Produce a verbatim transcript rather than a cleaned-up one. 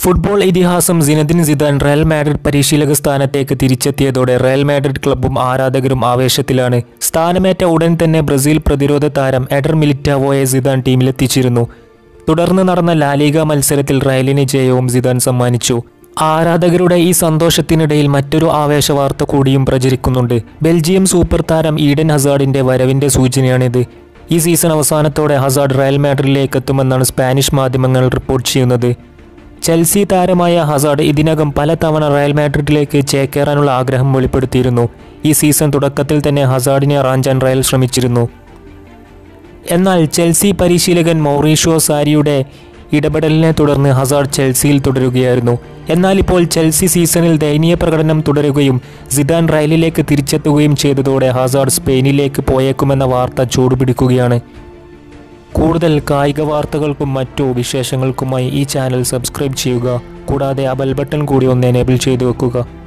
Football ഇതിഹാസം Zinedine Zidane Real Madrid പരിശീലക സ്ഥാനത്തേക്ക് തിരിച്ചെത്തിയതോടെ റയൽ മാഡ്രിഡ് ക്ലബ്ബും ആരാധകരും ആവേശത്തിലാണ്. സ്ഥാനമേറ്റ ഉടൻ തന്നെ ബ്രസീൽ പ്രതിരോധ താരം എഡർ മിലിറ്റാവോയെ സിദാൻ ടീമിലെത്തിച്ചിരുന്നു. തുടർന്ന് നടന്ന ലാലിഗ മത്സരത്തിൽ റയലിന് ജയവും സിദാൻ സമ്മാനിച്ചു. ആരാധകരുടെ ഈ സന്തോഷത്തിനിടയിൽ മറ്റൊരു ആവേശവാർത്ത കൂടിയും പ്രചരിക്കുന്നുണ്ട്. ബെൽജിയം സൂപ്പർ താരം ഈഡൻ ഹസാർഡിന്റെ വരവിന്റെ സൂചനയാണിത്. ഈ സീസൺ അവസാനത്തോടെ ഹസാർഡ് റയൽ മാഡ്രിഡിലേക്ക് എത്തുമെന്നാണ് സ്പാനിഷ് മാധ്യമങ്ങൾ റിപ്പോർട്ട് ചെയ്യുന്നത്. ചെൽസി താരമായ ഹസാർഡ് ഇതിനകം പലതവണ റയൽ മാഡ്രിഡിലേക്ക് ചേക്കേറാനുള്ള ആഗ്രഹം വെളിപ്പെടുത്തിയിരുന്നു. ഈ സീസൺ തുടക്കത്തിൽ തന്നെ ഹസാർഡിനെ റാഞ്ചാൻ റയൽ ശ്രമിച്ചിരുന്നു. എന്നാൽ ചെൽസി പരിശീലകൻ മൗറീഷ്യോ സാരിയുടെ ഇടപെടലിനെ തുടർന്ന് ഹസാർഡ് ചെൽസിയിൽ തുടരുകയായിരുന്നു. എന്നാൽ ഇപ്പോൾ ചെൽസി സീസണിൽ ദയനീയ പ്രകടനം തുടരുകയും സിദാൻ റയലിലേക്ക് തിരിച്ചെത്തുകയും ചെയ്തതോടെ ഹസാർഡ് സ്പെയിനിലേക്ക് പോയേക്കുമെന്ന വാർത്ത ചൂടുപിടിക്കുകയാണ്. കൂടുതൽ കായിക വാർത്തകൾക്കും മറ്റു വിശേഷങ്ങൾക്കുമായി ഈ ചാനൽ സബ്സ്ക്രൈബ് ചെയ്യുക. കൂടാതെ ആ ബെൽ ബട്ടൺ കൂടി ഒന്ന് എനേബിൾ ചെയ്തു വെക്കുക.